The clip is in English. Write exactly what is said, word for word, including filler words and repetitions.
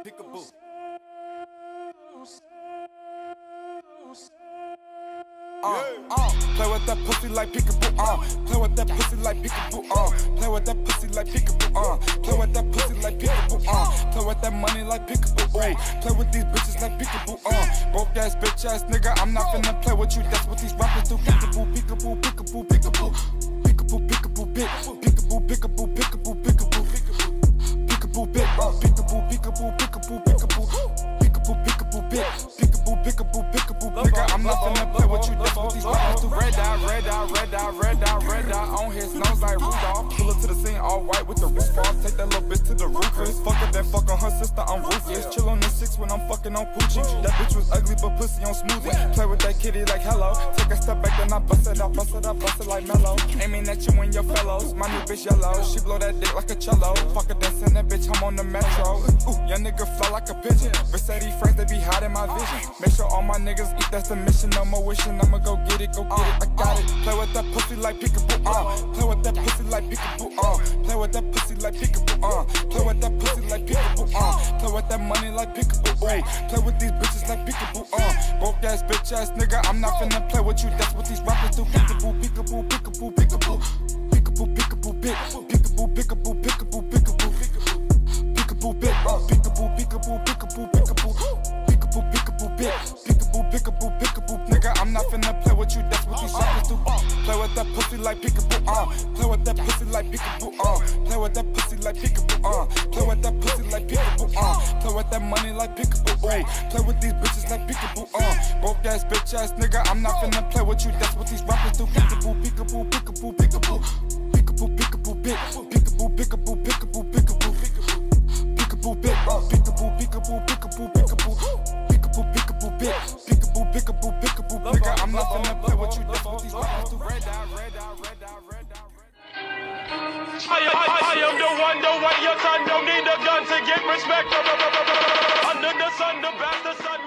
Peekaboo. Uh, uh, play with that pussy like Peekaboo, uh, play with that pussy like Peekaboo, uh, play with that pussy like Peekaboo, uh, play with that pussy like Peekaboo, uh, play with that money like Peekaboo, ooh, play with these bitches like Peekaboo, uh, broke ass bitch ass nigga, I'm not finna play with you, that's what these rappers do. Peekaboo, Peekaboo, Peekaboo, Peekaboo, Peekaboo, Peekaboo, Peekaboo, Peekaboo, Peekaboo, Peekaboo, Peekaboo, Peekaboo, big, Peekaboo, Peekaboo, Peekaboo, Peekaboo, Peekaboo, Peekaboo, big, Peekaboo, Peekaboo, Peekaboo, nigga, I'm not finna play with you, that's what these rappers do. Red dot, red dot, red dot, red dot, red dot on his nose like Rudolph. Pull up to the scene all white with the roof off. Take that little bitch to the roof. Fuck her, then fuck on her sister, I'm ruthless. Chill on the six when I'm fucking on Poochie. That bitch was ugly but pussy on smoothie. Play with that kitty like hello. Take a step back then I bust it out, bust it out, bust it like mellow. Aiming at you and your fellows. My new bitch yellow. She blow that dick like a cello. Fuck her, then send that bitch home on the metro. Ooh, young nigga fly like a pigeon. Versace friends, they be hiding my vision. Make sure all my niggas eat, that's the mission. No more wishing, I'ma go get it, go get it, I got it. Play with that pussy like Peekaboo, uh. Play with that pussy like Peekaboo, uh. Play with that pussy like Peekaboo, uh. Play with that pussy like Peekaboo, uh. Play with that money like Peekaboo, ooh. Play with these bitches like Peekaboo, uh. Broke ass bitch ass nigga, I'm not finna play with you, that's what these rappers do. Peekaboo, Peekaboo, Peekaboo, Peekaboo, Peekaboo, Peekaboo, big, Peekaboo, Peekaboo, Peekaboo, Peekaboo, Peekaboo, big, Peekaboo, Peekaboo, Peekaboo, Peekaboo, Peekaboo, Peekaboo, big, Peekaboo, Peekaboo, Peekaboo, nigga, I'm not finna play with you, that's what these rappers do. Play with that pussy like Peekaboo, uh. Play with that pussy like Peekaboo, uh. Play with that pussy like Peekaboo, uh. Play with that pussy like Peekaboo, uh. Play with that money like Peekaboo, ooh. Play with these bitches like Peekaboo, uh. Broke ass bitch ass nigga, I'm not finna play with you, that's what these rappers do. Peekaboo, Peekaboo, Peekaboo, Peekaboo, Peekaboo, Peekaboo, big, Peekaboo, Peekaboo, Peekaboo, Peekaboo, Peekaboo, big, Peekaboo, Peekaboo, Peekaboo, Peekaboo, Peekaboo, Peekaboo, big, Peekaboo, Peekaboo, Peekaboo, nigga, I'm not finna play with you, that's what these rappers do. Red dot, red dot, red dot, red dot, red dot. I, I, I am the one, the way your son don't need a gun to get respect. Under the sun, the bastard son.